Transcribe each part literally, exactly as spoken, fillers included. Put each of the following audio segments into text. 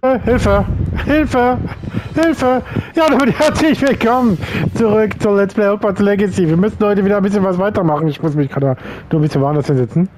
Hilfe! Hilfe! Hilfe! Ja, damit herzlich willkommen zurück zur Let's Play Hogwarts Legacy. Wir müssen heute wieder ein bisschen was weitermachen. Ich muss mich gerade nur ein bisschen woanders hinsetzen.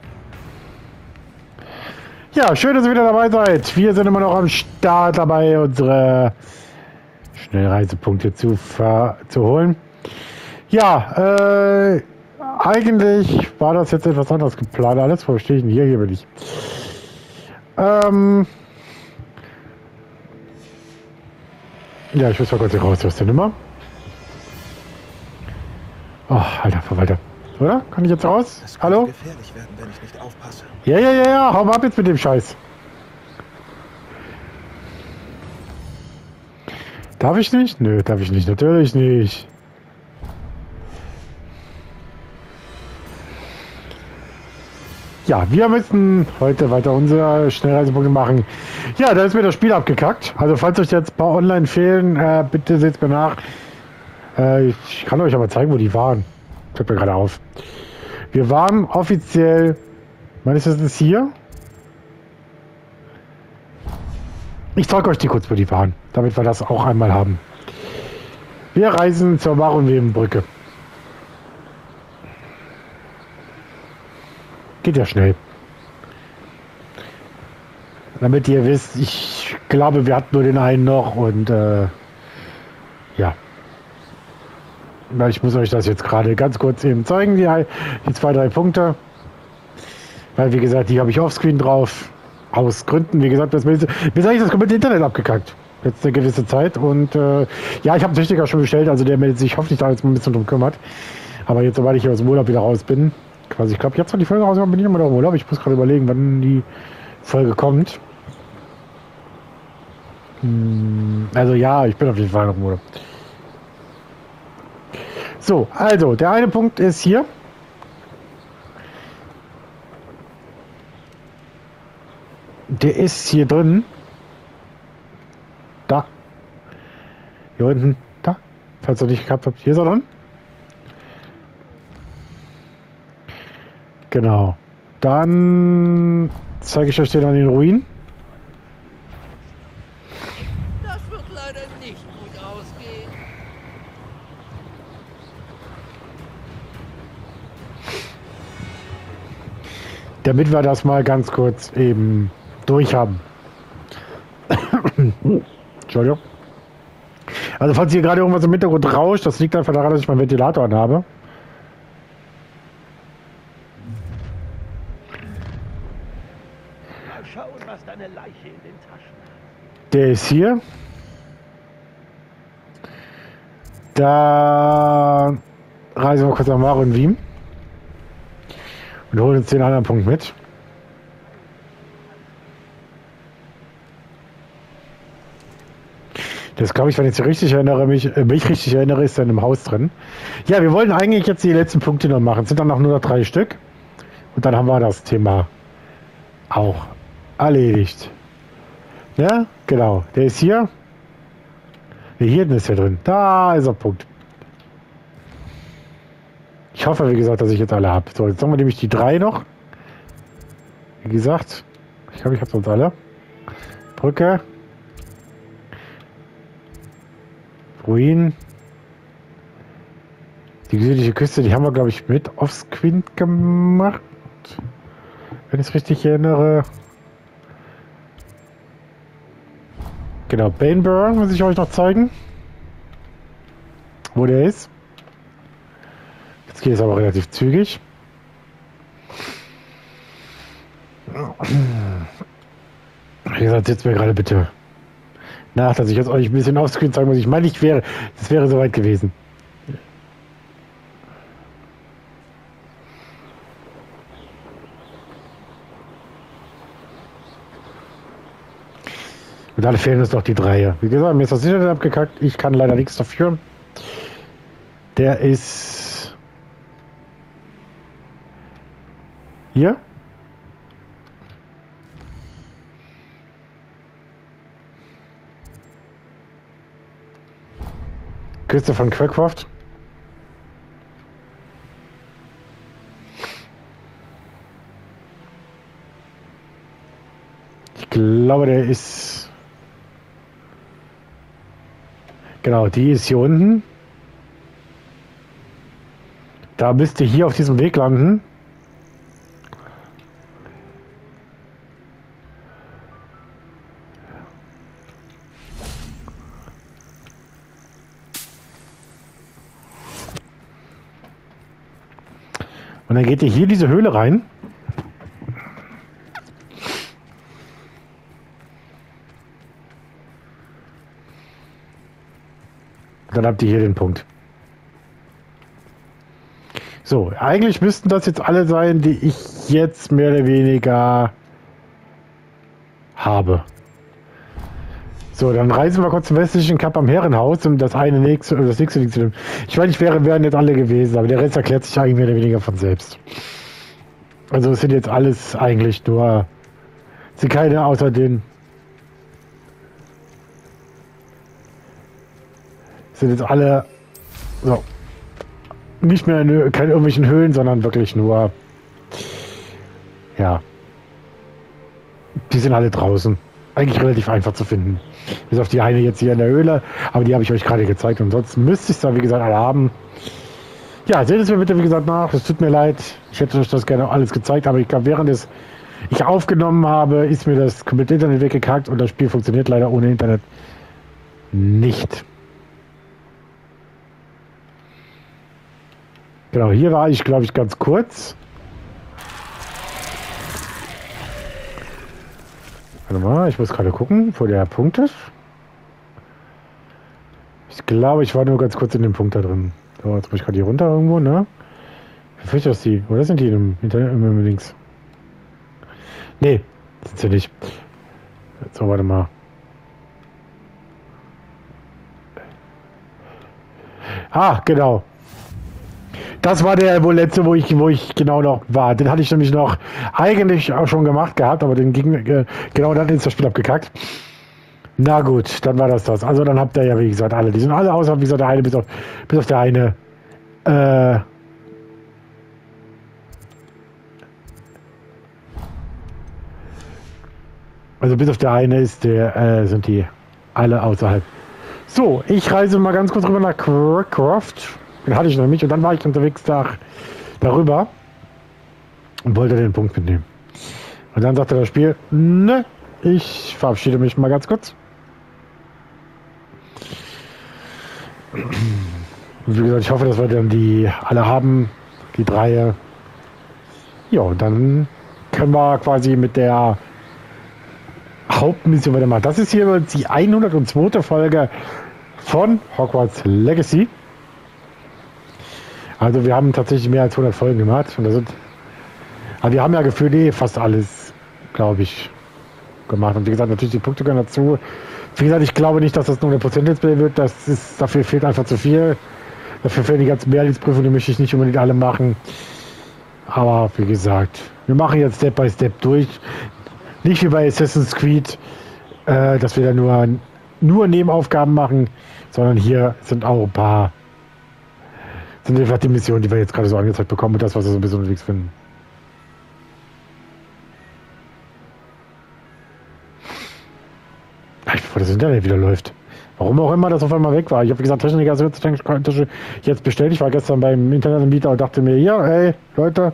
Ja, schön, dass ihr wieder dabei seid. Wir sind immer noch am Start dabei, unsere Schnellreisepunkte zu, zu holen. Ja, äh, eigentlich war das jetzt etwas anderes geplant. Alles, wo stehe ich denn hier? Hier bin ich. Ähm... Ja, ich muss mal kurz hier raus aus der Nummer. Oh, alter Verwalter. Oder? Kann ich jetzt raus? Es Hallo? gefährlich werden, wenn ich nicht aufpasse. Ja, ja, ja, ja. Hau mal ab jetzt mit dem Scheiß. Darf ich nicht? Nö, darf ich nicht. Natürlich nicht. Ja, wir müssen heute weiter unsere Schnellreisepunkte machen. Ja, da ist mir das Spiel abgekackt. Also falls euch jetzt ein paar online fehlen, äh, bitte seht mir nach. Äh, ich kann euch aber zeigen, wo die waren. Fällt mir gerade auf. Wir waren offiziell... Meinst du, das ist hier? Ich zeige euch die kurz, wo die waren. Damit wir das auch einmal haben. Wir reisen zur Maronwebenbrücke. Geht ja schnell. Damit ihr wisst, ich glaube, wir hatten nur den einen noch und äh, ja. Ich muss euch das jetzt gerade ganz kurz eben zeigen, die, die zwei, drei Punkte. Weil, wie gesagt, die habe ich offscreen drauf. Aus Gründen, wie gesagt, das, mir ist eigentlich das komplette Internet abgekackt. Jetzt eine gewisse Zeit. Und äh, ja, ich habe einen Techniker schon bestellt, also der meldet sich hoffentlich da jetzt mal ein bisschen drum kümmert. Aber jetzt, sobald ich hier aus dem Urlaub wieder raus bin, quasi, ich glaube, jetzt, wenn die Folge rauskommt, bin ich immer noch im Urlaub. Ich muss gerade überlegen, wann die Folge kommt. Hm, also ja, ich bin auf jeden Fall noch im Urlaub. So, also, der eine Punkt ist hier. Der ist hier drin. Da. Hier unten. Da. Falls ihr nicht gehabt habt. Hier ist er drin. Genau. Dann zeige ich euch den an den Ruinen. Das wird leider nicht gut ausgehen. Damit wir das mal ganz kurz eben durch haben. Entschuldigung. Also falls hier gerade irgendwas im Hintergrund rauscht, das liegt einfach daran, dass ich meinen Ventilator anhabe. Mal schauen, was deine Leiche in den Taschen hat. Der ist hier. Da reisen wir kurz nach Maronwiem und holen uns den anderen Punkt mit. Das glaube ich, wenn ich mich richtig erinnere, mich, äh, mich richtig erinnere, ist dann im Haus drin. Ja, wir wollten eigentlich jetzt die letzten Punkte noch machen. Es sind dann noch nur noch drei Stück. Und dann haben wir das Thema auch erledigt. Ja, genau. Der ist hier. Nee, hier ist er drin. Da ist er, Punkt. Ich hoffe, wie gesagt, dass ich jetzt alle habe. So, jetzt haben wir nämlich die drei noch. Wie gesagt, ich glaube, ich habe sonst alle. Brücke. Ruinen. Die südliche Küste, die haben wir, glaube ich, mit offscreen gemacht. Wenn ich es richtig erinnere. Genau, Baneburn muss ich euch noch zeigen. Wo der ist. Jetzt geht es aber relativ zügig. Wie gesagt, jetzt mir gerade bitte nach, dass ich jetzt euch ein bisschen offscreen zeigen muss. Ich meine, ich wäre, das wäre soweit gewesen. Und dann fehlen uns noch die drei. Wie gesagt, mir ist das Internet abgekackt. Ich kann leider nichts dafür. Der ist hier. Küste von Quackcroft. Ich glaube, der ist Genau, die ist hier unten. Da müsst ihr hier auf diesem Weg landen. Und dann geht ihr hier diese Höhle rein. Dann habt ihr hier den Punkt. So, eigentlich müssten das jetzt alle sein, die ich jetzt mehr oder weniger habe. So, dann reisen wir kurz zum westlichen Kap am Herrenhaus, um das eine nächste, das nächste Ding zu nehmen. Ich meine, ich wäre, wären jetzt alle gewesen, aber der Rest erklärt sich eigentlich mehr oder weniger von selbst. Also es sind jetzt alles eigentlich nur, es sind keine außer den, es sind jetzt alle, so, nicht mehr in keine irgendwelchen Höhlen, sondern wirklich nur, ja, die sind alle draußen. Eigentlich relativ einfach zu finden. Bis auf die eine jetzt hier in der Höhle, aber die habe ich euch gerade gezeigt. Und sonst müsste ich es da, wie gesagt, alle haben. Ja, seht es mir bitte, wie gesagt, nach. Es tut mir leid. Ich hätte euch das gerne alles gezeigt, aber ich glaube, während es ich aufgenommen habe, ist mir das komplette Internet weggekackt und das Spiel funktioniert leider ohne Internet nicht. Genau, hier war ich, glaube ich, ganz kurz. Warte mal, ich muss gerade gucken, wo der Punkt ist. Ich glaube, ich war nur ganz kurz in dem Punkt da drin. So, jetzt muss ich gerade hier runter irgendwo, ne? Ich fürchte, dass die, oder sind die im Internet im Links? Nee, sind sie nicht. So, warte mal. Ah, genau. Das war der wohl letzte, wo ich, wo ich genau noch war. Den hatte ich nämlich noch eigentlich auch schon gemacht gehabt, aber den ging, äh, genau dann ist das Spiel abgekackt. Na gut, dann war das das. Also dann habt ihr ja, wie gesagt, alle. Die sind alle außer, wie gesagt, der eine, bis auf, bis auf der eine. Äh, also bis auf der eine ist der, äh, sind die alle außerhalb. So, ich reise mal ganz kurz rüber nach Croft. Den hatte ich noch nicht und dann war ich unterwegs da, darüber und wollte den Punkt mitnehmen. Und dann sagte das Spiel, ne, ich verabschiede mich mal ganz kurz. Und wie gesagt, ich hoffe, dass wir dann die alle haben, die drei. Ja, und dann können wir quasi mit der Hauptmission weitermachen. Das ist hier die hundertzweite Folge von Hogwarts Legacy. Also wir haben tatsächlich mehr als hundert Folgen gemacht. Und das sind, aber wir haben ja gefühlt eh fast alles, glaube ich, gemacht. Und wie gesagt, natürlich die Punkte gehören dazu. Wie gesagt, ich glaube nicht, dass das nur eine Prozentzahl wird. Das ist, dafür fehlt einfach zu viel. Dafür fehlen die ganzen Mehrheitsprüfungen, die möchte ich nicht unbedingt alle machen. Aber wie gesagt, wir machen jetzt Step by Step durch. Nicht wie bei Assassin's Creed, äh, dass wir da nur, nur Nebenaufgaben machen, sondern hier sind auch ein paar, sind einfach die Missionen, die wir jetzt gerade so angezeigt bekommen und das, was wir so ein bisschen unterwegs finden. Bevor das Internet wieder läuft. Warum auch immer das auf einmal weg war. Ich habe gesagt, Techniker ist jetzt bestellt. Ich war gestern beim Internetanbieter und dachte mir, ja, ey, Leute.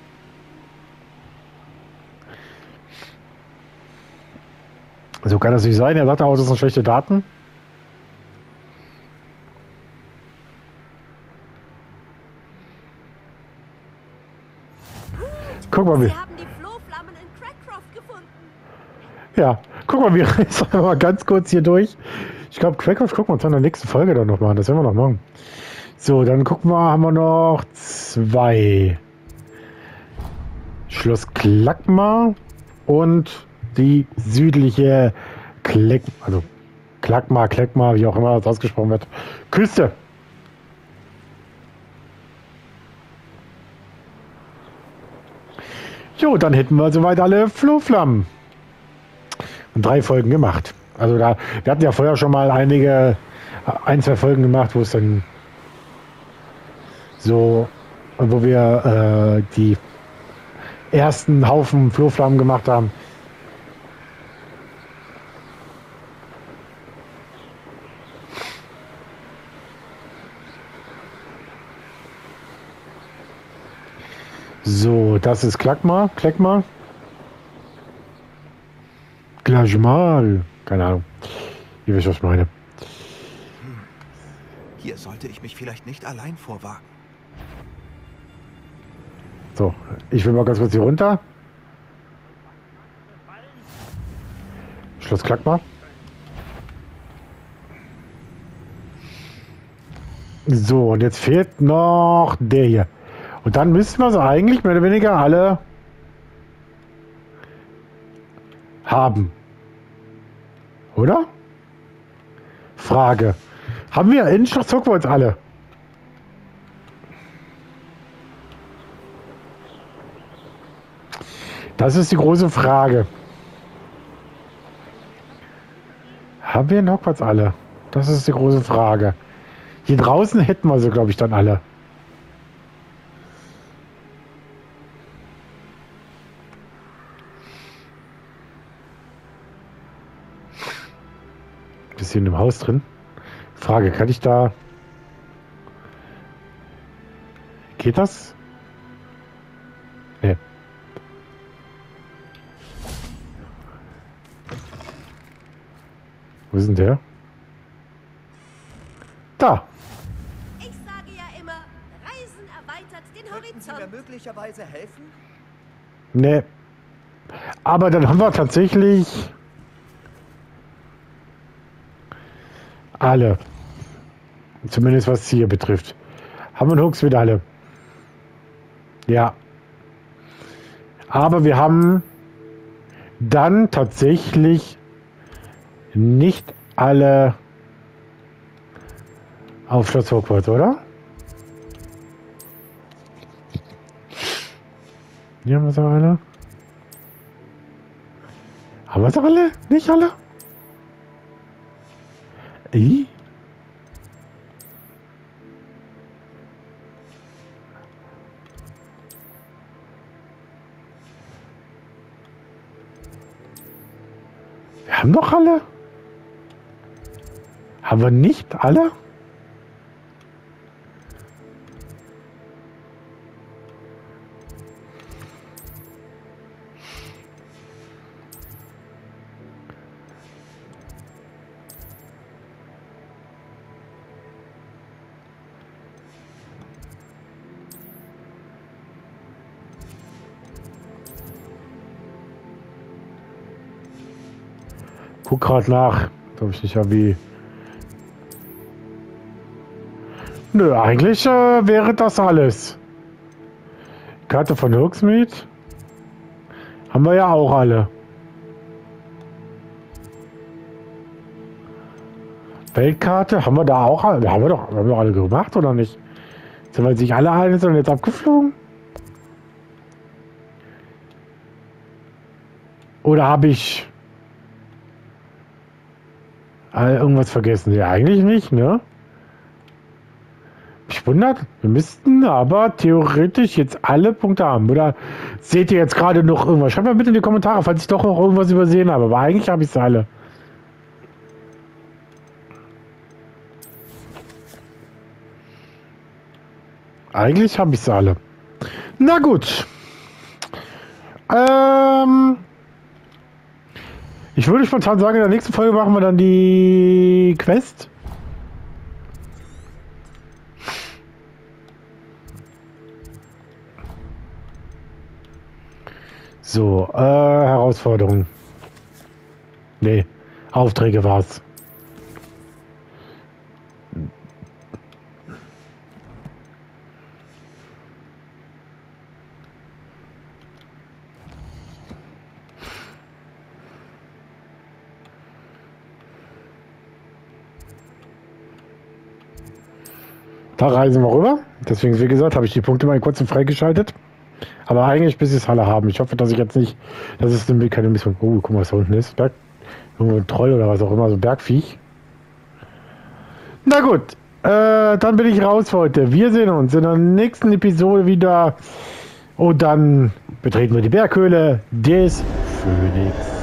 So kann das nicht sein. Er sagte auch, das sind schlechte Daten. Guck mal, wie. Sie haben die Flohflammen in Crackcroft gefunden. Ja, guck mal, wir reisen mal ganz kurz hier durch. Ich glaube, Crackcroft gucken wir uns dann in der nächsten Folge dann noch mal an. Das werden wir noch machen. So, dann gucken wir, haben wir noch zwei. Schloss Klackmar und die südliche Kleck, also Klackmar, Kleckmar, wie auch immer das ausgesprochen wird, Küste. Jo, dann hätten wir soweit alle Flohflammen. Und drei Folgen gemacht. Also da, wir hatten ja vorher schon mal einige, ein, zwei Folgen gemacht, wo es dann so, wo wir äh, die ersten Haufen Flohflammen gemacht haben. So, das ist Klackmar. Kleckmar. Gleich mal. Keine Ahnung. Ihr wisst, was ich meine. Hier sollte ich mich vielleicht nicht allein vorwagen. So, ich will mal ganz kurz hier runter. Schloss Klackmar. So, und jetzt fehlt noch der hier. Und dann müssten wir so eigentlich mehr oder weniger alle haben. Oder? Frage. Haben wir in Schloss Hogwarts alle? Das ist die große Frage. Haben wir in Hogwarts alle? Das ist die große Frage. Hier draußen hätten wir sie, glaube ich, dann alle. Bisschen im Haus drin. Frage, kann ich da... Geht das? Nee. Wo ist denn der? Da! Ich sage ja immer, Reisen erweitert den Könnten Sie mir Horizont. möglicherweise helfen? Nee. Aber dann haben wir tatsächlich... alle. Zumindest was hier betrifft. Haben wir Hooks wieder alle. Ja. Aber wir haben dann tatsächlich nicht alle auf Schloss Hogwarts, oder? Hier haben wir sie alle. Haben wir sie alle? Nicht alle? I? Wir haben doch alle. Haben wir nicht alle? Guck gerade nach, ob ich nicht wie. Nö, eigentlich äh, wäre das alles. Karte von Hogsmeade haben wir ja auch alle. Weltkarte haben wir da auch alle. Haben wir doch, haben wir doch alle gemacht oder nicht? Sind wir sich alle einig und jetzt abgeflogen? Oder habe ich irgendwas vergessen? Ja, eigentlich nicht, ne? Mich wundert, wir müssten aber theoretisch jetzt alle Punkte haben. Oder seht ihr jetzt gerade noch irgendwas? Schreibt mal bitte in die Kommentare, falls ich doch noch irgendwas übersehen habe. Aber eigentlich habe ich es alle. Eigentlich habe ich es alle. Na gut. Ähm... Ich würde spontan sagen, in der nächsten Folge machen wir dann die Quest. So, äh, Herausforderung. Nee, Aufträge war's. Da reisen wir rüber. Deswegen, wie gesagt, habe ich die Punkte mal kurz freigeschaltet. Aber eigentlich bis sie es alle haben. Ich hoffe, dass ich jetzt nicht... Das ist keine Mission... Oh, guck mal, was da unten ist. Berg, irgendwo ein Troll oder was auch immer. So ein Bergviech. Na gut. Äh, dann bin ich raus für heute. Wir sehen uns in der nächsten Episode wieder. Und dann betreten wir die Berghöhle des Phönix.